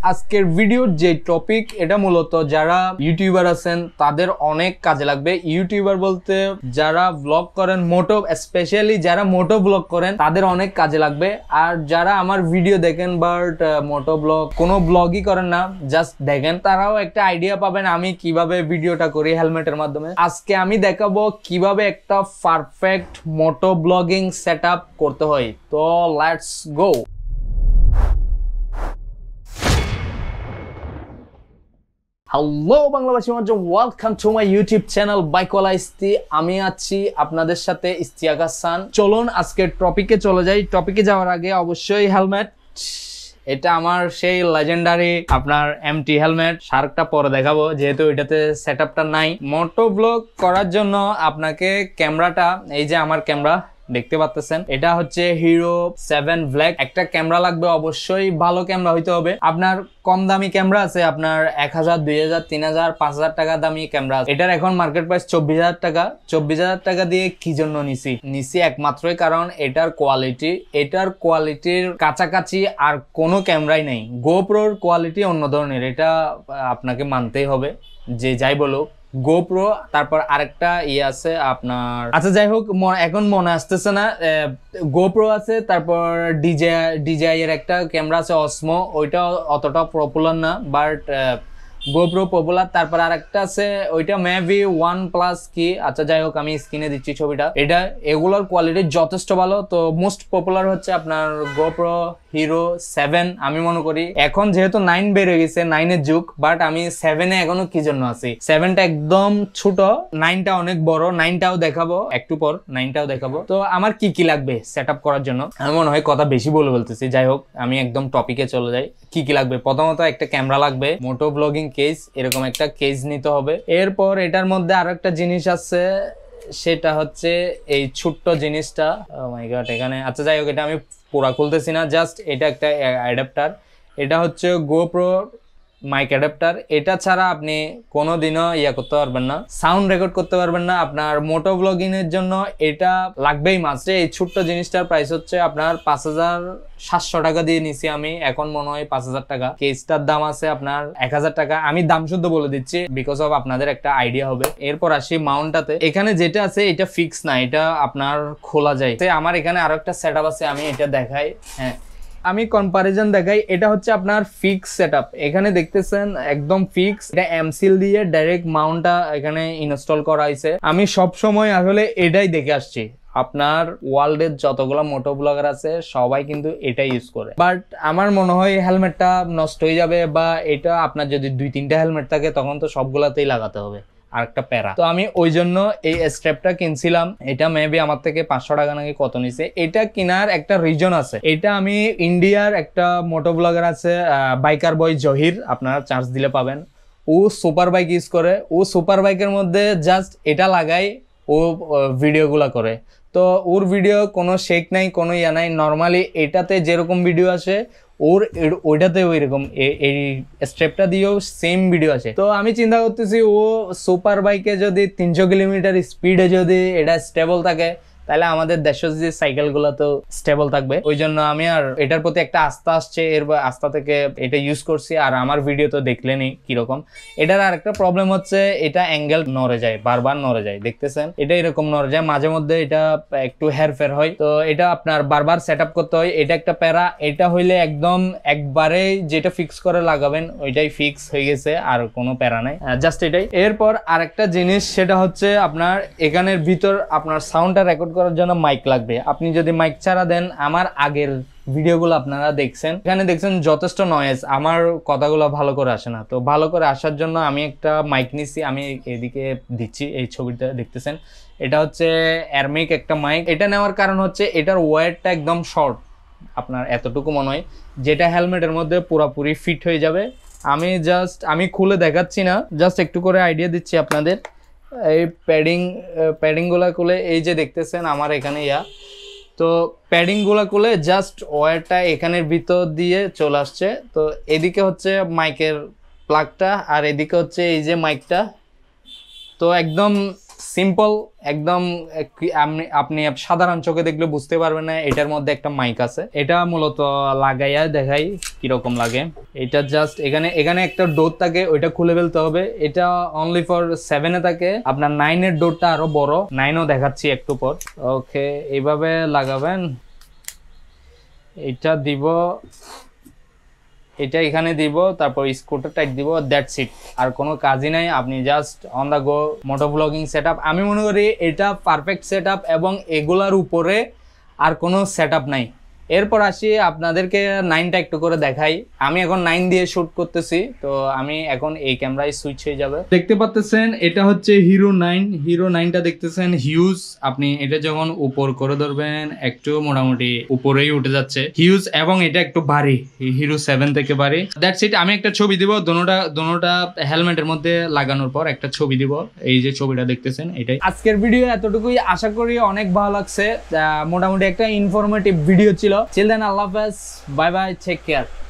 আজকের ভিডিওর যে টপিক এটা মূলত যারা ইউটিউবার আছেন তাদের অনেক কাজে লাগবে। ইউটিউবার বলতে যারা ব্লগ করেন, মোটো স্পেশালি যারা মোটো ব্লগ করেন তাদের অনেক কাজে লাগবে। আর যারা আমার ভিডিও দেখেন বাট মোটো ব্লগ কোনো ব্লগই করেন না, জাস্ট দেখেন, তারাও একটা আইডিয়া পাবেন আমি কিভাবে ভিডিওটা করি হেলমেটের মাধ্যমে। আজকে আমি দেখাবো কিভাবে একটা পারফেক্ট মোটো ব্লগিং সেটআপ করতে হয়। তো লেটস গো। হ্যালো বাংলাভাষী মঞ্চ, welcome to my YouTube channel বাইকওয়ালাইস্তি। আমি আছি আপনাদের সাথে ইস্তিয়াক হাসান। চলুন আজকের টপিকে চলে যাই। টপিকে যাওয়ার আগে অবশ্যই হেলমেট, এটা আমার সেই লেজেন্ডারি আপনার এমটি হেলমেট। শার্কটা পরে দেখাবো যেহেতু এটাতে সেটআপটা নাই। মোটো ব্লগ করার জন্য আপনাকে ক্যামেরাটা, এই যে আমার ক্যামেরা দেখতে পাচ্ছেন, এটা হচ্ছে হিরো 7 ব্ল্যাক। একটা ক্যামেরা লাগবে, অবশ্যই ভালো ক্যামেরা হইতে হবে। আপনার কম দামি ক্যামেরা আছে, আপনার 1000, 2000, 3000, 5000 টাকা দামি ক্যামেরা আছে। এটার এখন মার্কেট প্রাইস 24000 টাকা। 24000 টাকা দিয়ে কি জন্য নিছি একমাত্রই কারণ এটার কোয়ালিটির কাছাকাছি আর কোনো ক্যামেরাই নেই। গোপ্রোর কোয়ালিটি অন্য ধরনের, এটা আপনাকে মানতেই হবে যে যাই বলুক। গোপ্রো, তারপর আরেকটা আছে আপনার, আচ্ছা যাই হোক এখন মনে আসতেছে না। গোপ্রো আছে, তারপর ডিজাই এর একটা ক্যামেরা আছে অসমো, ওইটা অতটা পপুলার না, বাট গোপ্রো পপুলার। তারপর আরেকটা আছে, ওইটা মেবি OnePlus কি, আচ্ছা যাই হোক আমি স্ক্রিনে দিচ্ছি ছবিটা। এগুলোর কোয়ালিটি যথেষ্ট ভালো। তো মোস্ট পপুলার হচ্ছে আপনার গোপ্রো হিরো 7 আমি মনে করি। এখন যেহেতু 9 বেড়ে গেছে, 9 এর যুগ, বাট আমি 7-এ এখনো কি জন্য আছি। 7টা একদম ছোট, 9টা অনেক বড়। 9টাও দেখাবো একটু পর, 9টাও দেখাবো। তো আমার কি লাগবে সেটআপ করার জন্য, আমি মনে হয় কথা বেশি বলতেছি। যাই হোক আমি একদম টপিকে চলে যাই। কি লাগবে, প্রথমত একটা ক্যামেরা লাগবে, মোটো ব্লগিং কেস, এরকম একটা কেস নিতে হবে। এরপর এটার মধ্যে আরো একটা জিনিস আছে, সেটা হচ্ছে এই ছোট্ট জিনিসটা। ও মাই গড, এখানে আচ্ছা যাই হোক এটা আমি পুরা খুলতেছি না, জাস্ট এটা একটা অ্যাডাপ্টার। এটা হচ্ছে গোপ্রো মাইক অ্যাডাপ্টার। এটা ছাড়া আপনি কোনোদিনও করতে পারবেন না, সাউন্ড রেকর্ড করতে পারবেন না। আপনার মোটো ব্লগিং এর জন্য এটা লাগবেই মাস্ট। এই ছোট্ট জিনিসটার প্রাইস হচ্ছে আপনার 5700 টাকা দিয়ে নিছি আমি, এখন মনে হয় 5000 টাকা। কেসটার দাম আছে আপনার 1000 টাকা। আমি দাম শুদ্ধ বলে দিচ্ছি বিকজ অফ আপনাদের একটা আইডিয়া হবে। এরপর আসি মাউন্টটাতে। এখানে যেটা আছে এটা ফিক্স না, এটা আপনার খোলা যায়। আমার এখানে আরো একটা সেটআপ আছে, আমি এটা দেখাই। হ্যাঁ, আমি কম্পারিজন দেখাই। এটা হচ্ছে আপনার ফিক্স সেটআপ, এখানে দেখতেছেন একদম ফিক্স। এটা এমসিল দিয়ে ডাইরেক্ট মাউন্টটা এখানে ইনস্টল করা হয়েছে। আমি সব সময় আসলে এটাই দেখে আসছি। আপনার ওয়ার্ল্ডের যতগুলো মোটো ব্লগার আছে সবাই কিন্তু এটাই ইউজ করে, বাট আমার মনে হয় হেলমেটটা নষ্ট হয়ে যাবে, বা এটা আপনার যদি 2-3টা হেলমেট থাকে তখন তো সবগুলাতেই লাগাতে হবে, আরেকটা প্যারা। তো আমি ওই জন্য এই স্ট্র্যাপটা কিনছিলাম। এটা মেবি আমার থেকে 500 টাকা নাকি কত নিছে। এটা কেনার একটা রিজন আছে। এটা আমি ইন্ডিয়ার একটা মোটো ব্লগার আছে, বাইকার বয় জহির, আপনারা চার্জ দিলে পাবেন। ও সুপার বাইক ইউজ করে। ও সুপার বাইকের মধ্যে জাস্ট এটা লাগাই ও ভিডিওগুলা করে। তো ওর ভিডিও কোনো শেক নাই, কোনো নাই, নর্মালি এটাতে যেরকম ভিডিও আসে ওইটাতে ওইরকম এই স্টেপটা দিয়েও সেম ভিডিও আছে। তো আমি চিন্তা করতেছি ও সুপার বাইকে যদি 300 কিলোমিটার স্পিডে যদি এটা স্টেবল থাকে, তাহলে আমাদের দেশের যে সাইকেল গুলো তো স্টেবল থাকবে। ওই জন্য আমি আর এটার প্রতি একটা আস্থা আসছে, এর আস্থা থেকে এটা ইউজ করছি। আর আমার ভিডিও তো দেখলেনই কিরকম। এটার আর একটা প্রবলেম হচ্ছে এটা অ্যাঙ্গেল নড়ে যায়, বারবার নড়ে যায়, দেখতেছেন এটা এরকম নড়ে যায়, মাঝে মধ্যে এটা একটু হেরফের হয়। তো এটা আপনার বারবার সেট আপ করতে হয়, এটা একটা প্যারা। এটা হইলে একদম একবারে যেটা ফিক্স করে লাগাবেন ওইটাই ফিক্স হয়ে গেছে, আর কোনো প্যারা নাই, জাস্ট এটাই। এরপর আরেকটা জিনিস, সেটা হচ্ছে আপনার এখানের ভিতর আপনার সাউন্ডটা রেকর্ড করার জন্য মাইক লাগবে। আপনি যদি মাইক ছাড়া দেন, আমার আগের ভিডিওগুলো আপনারা দেখছেন, এখানে দেখছেন যথেষ্ট নয়েজ, আমার কথাগুলো ভালো করে আসে না। তো ভালো করে আসার জন্য আমি একটা মাইক নিছি, আমি এদিকে দিচ্ছি, এই ছবিটা দেখতেছেন। এটা হচ্ছে এরমিক একটা মাইক। এটা নেওয়ার কারণ হচ্ছে এটার ওয়্যারটা একদম শর্ট, আপনার এতটুকু মনে হয়, যেটা হেলমেটের মধ্যে পুরোপুরি ফিট হয়ে যাবে। আমি খুলে দেখাচ্ছি না, জাস্ট একটু করে আইডিয়া দিচ্ছি আপনাদের। এই প্যাডিংগুলো খুলে, এই যে দেখতেছেন আমার এখানে তো প্যাডিংগুলো খুলে জাস্ট ওয়্যারটা এখানের ভিতর দিয়ে চলে আসছে। তো এদিকে হচ্ছে মাইকের প্লাগটা, আর এদিকে হচ্ছে এই যে মাইকটা। তো একদম সিম্পল একদম, আপনি সাধারণ চোখে দেখলে বুঝতে পারবেন না এটার মধ্যে একটা মাইক আছে। এটা মূলত লাগাইয়া দেখাই কিরকম লাগে। এটা জাস্ট এখানে একটা ডোর থাকে, ওইটা খুলে ফেলতে হবে। এটা অনলি ফর 7 এ থাকে, আপনার 9 এর ডোরটা আরো বড়, 9ও দেখাচ্ছি একটু পর। ওকে, এইভাবে লাগাবেন। এটা দিব, এটা এখানে দিব, তারপর স্ক্রুটা টাইট দিব, দ্যাটস ইট। আর কোনো কাজই নাই, আপনি just on the go moto blogging setup. আমি মনে করি এটা পারফেক্ট সেটআপ এবং এগুলার উপরে আর কোনো সেটআপ নাই। এরপর আসি আপনাদেরকে 9টা একটু করে দেখাই। আমি এখন 9 দিয়ে শুট করতেছি, তো আমি এখন এই ক্যামেরায় সুইচ হয়ে যাবে। দেখতে পাচ্ছেন এটা হচ্ছে হিরো 9টা দেখতেছেন হিউজ। আপনি এটা যখন উপর করে ধরবেন একটু মোটামুটি উপরেই উঠে যাচ্ছে, হিউজ, এবং এটা একটু ভারী, হিরো 7 থেকে ভারী। That's it. আমি একটা ছবি দিব দোনোটা হেলমেটের মধ্যে লাগানোর পর একটা ছবি দিব। এই যে ছবিটা দেখতেছেন এটাই। আজকের ভিডিও এতটুকুই, আশা করি অনেক ভালো লাগছে। মোটামুটি একটা ইনফরমেটিভ ভিডিও ছিল। Till then, Allah Hafiz, bye bye, take care.